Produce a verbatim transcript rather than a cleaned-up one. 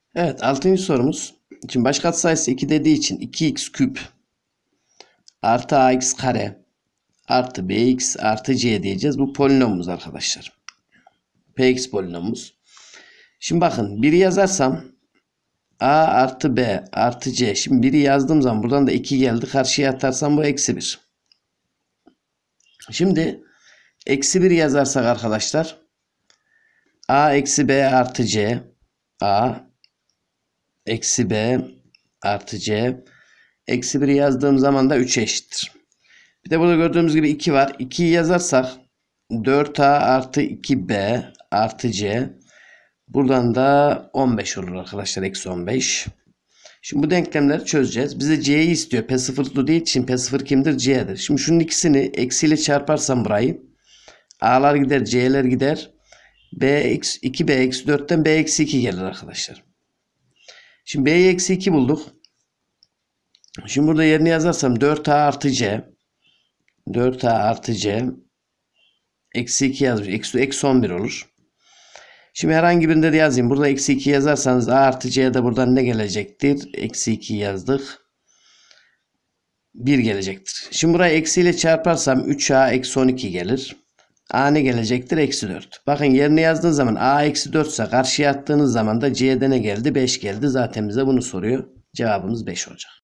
Evet, altıncı sorumuz. Şimdi baş katsayısı iki dediği için iki x küp artı ax kare artı bx artı c diyeceğiz. Bu polinomumuz arkadaşlar. Px polinomumuz. Şimdi bakın biri yazarsam a artı b artı c. Şimdi biri yazdığım zaman buradan da iki geldi. Karşıya atarsam bu eksi bir. Şimdi eksi bir yazarsak arkadaşlar a eksi b artı c, a eksi b artı c, eksi bir yazdığım zaman da üçe eşittir. Bir de burada gördüğümüz gibi iki var. ikiyi yazarsak dört a artı iki b artı c. Buradan da on beş olur arkadaşlar. Eksi on beş. Şimdi bu denklemleri çözeceğiz. Bize c'yi istiyor. P sıfırlı değil için P sıfır kimdir? C'dir. Şimdi şunun ikisini eksiyle çarparsam burayı, a'lar gider, c'ler gider. b iki b eksi dörtten b eksi iki gelir arkadaşlar. Şimdi b'yi eksi iki bulduk. Şimdi burada yerini yazarsam dört a artı c, dört a artı c eksi iki yazmış. Eksi, eksi on bir olur. Şimdi herhangi birinde de yazayım. Burada eksi iki yazarsanız a artı c'ye de buradan ne gelecektir? Eksi iki yazdık. bir gelecektir. Şimdi burayı eksiyle çarparsam üç a eksi on iki gelir. A ne gelecektir? Eksi dört. Bakın yerine yazdığınız zaman a eksi dört ise karşıya attığınız zaman da c'de ne geldi? beş geldi. Zaten bize bunu soruyor. Cevabımız beş olacak.